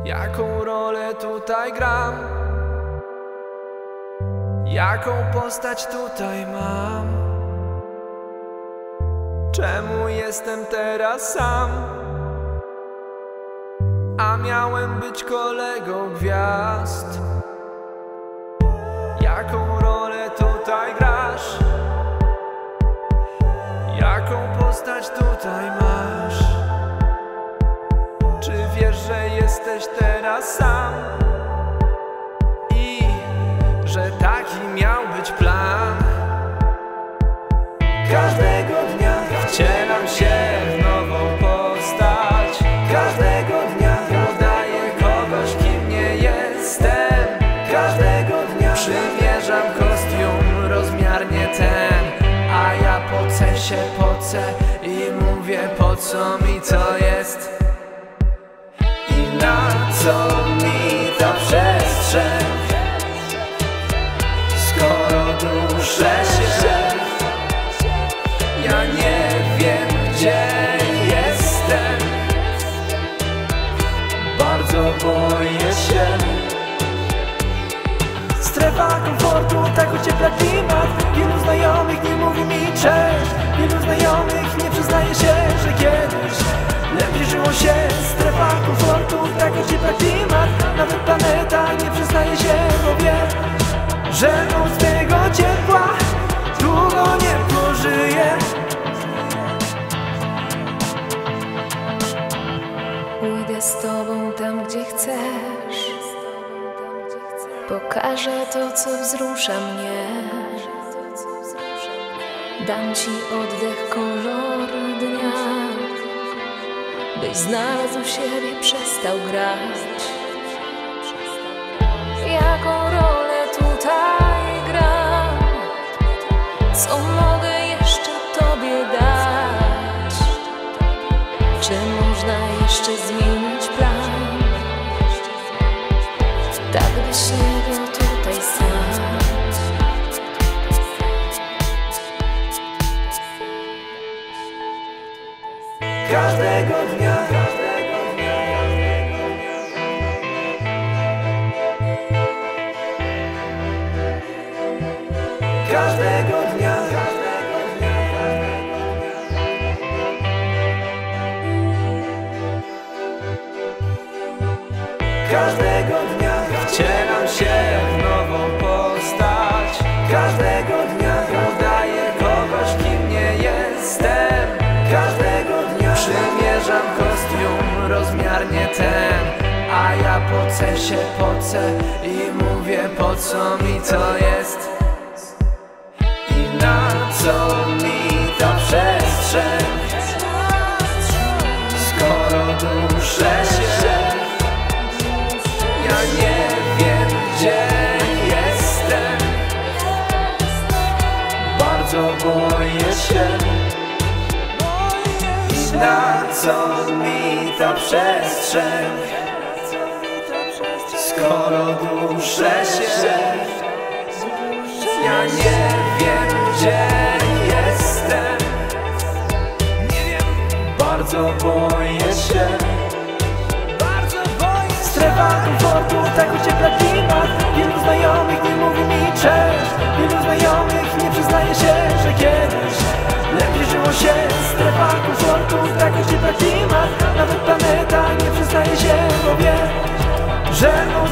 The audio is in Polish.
Jaką rolę tutaj gram? Jaką postać tutaj mam? Czemu jestem teraz sam? A miałem być kolegą gwiazd. Jaką rolę tutaj grasz? Jaką postać tutaj masz? Czy wiesz, że jesteś teraz sam? I że taki miał być plan? Każdego dnia wcielam się w nową postać. Każdego dnia udaję kogoś, kim nie jestem. Każdego dnia przymierzam kostium rozmiarnie ten. A ja pocę i mówię, po co mi to jest? I na co mi ta przestrzeń, skoro duszę się? Ja nie wiem, gdzie jestem. Bardzo boję się. Strefa komfortu, tak ociepla klimat. Wielu znajomych nie mówi mi cześć. Wielu znajomych nie przyznaje się, że kiedyś lepiej żyło się. Strefa komfortu, tak ociepla klimat. Nawet planeta nie przyznaje się, bo wie, że on z tego ciepła długo nie pożyje. Pójdę z tobą tam, gdzie chcesz. Pokażę to, co wzrusza mnie. Dam ci oddech, kolor dnia, byś znalazł siebie, przestał grać. Jaką rolę tutaj gram? Co mogę jeszcze tobie dać? Czy można jeszcze zmienić plan? Tak byś nie był tutaj sam. Każdego dnia, każdego dnia, każdego dnia Wcielam się w nową postać. każdego dnia Udaję kogoś, kim nie jestem. każdego dnia Przymierzam kostium rozmiarnie ten. A ja pocę i mówię, po co mi to jest? I na co mi ta przestrzeń, skoro duszę się? Ja nie wiem, gdzie jestem. Bardzo boję się. I na co mi ta przestrzeń, skoro duszę się? Ja nie wiem, gdzie jestem. Nie wiem. Bardzo boję się. Strefa komfortu, tak ociepla klimat. Wielu znajomych nie mówi mi cześć. Wielu znajomych nie przyznaje się, że kiedyś lepiej żyło się. Strefa komfortu, tak ociepla klimat. Nawet planeta nie przyznaje się, bo wie, że